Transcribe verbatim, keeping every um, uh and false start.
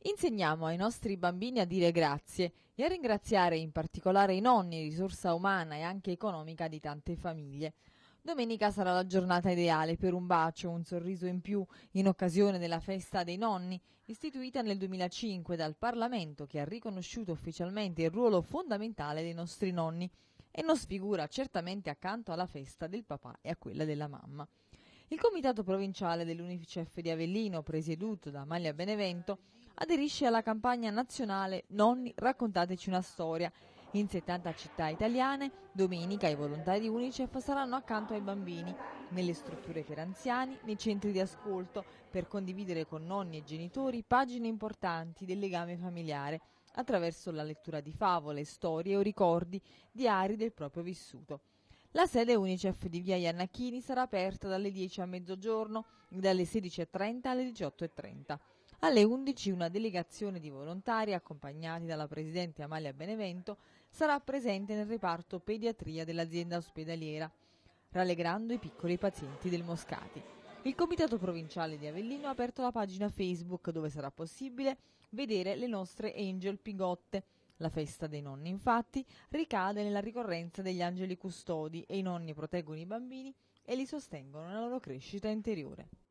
Insegniamo ai nostri bambini a dire grazie e a ringraziare in particolare i nonni, risorsa umana e anche economica di tante famiglie. Domenica sarà la giornata ideale per un bacio, un sorriso in più in occasione della festa dei nonni, istituita nel duemilacinque dal Parlamento, che ha riconosciuto ufficialmente il ruolo fondamentale dei nostri nonni e non sfigura certamente accanto alla festa del papà e a quella della mamma. Il comitato provinciale dell'Unicef di Avellino, presieduto da Amalia Benevento, aderisce alla campagna nazionale Nonni raccontateci una storia. In settanta città italiane, domenica i volontari di Unicef saranno accanto ai bambini, nelle strutture per anziani, nei centri di ascolto, per condividere con nonni e genitori pagine importanti del legame familiare, attraverso la lettura di favole, storie o ricordi diari del proprio vissuto. La sede Unicef di via Iannacchini sarà aperta dalle dieci a mezzogiorno e dalle sedici e trenta alle diciotto e trenta. Alle undici una delegazione di volontari, accompagnati dalla presidente Amalia Benevento, sarà presente nel reparto pediatria dell'azienda ospedaliera, rallegrando i piccoli pazienti del Moscati. Il Comitato Provinciale di Avellino ha aperto la pagina Facebook dove sarà possibile vedere le nostre Angel Pigotte. La festa dei nonni, infatti, ricade nella ricorrenza degli angeli custodi e i nonni proteggono i bambini e li sostengono nella loro crescita interiore.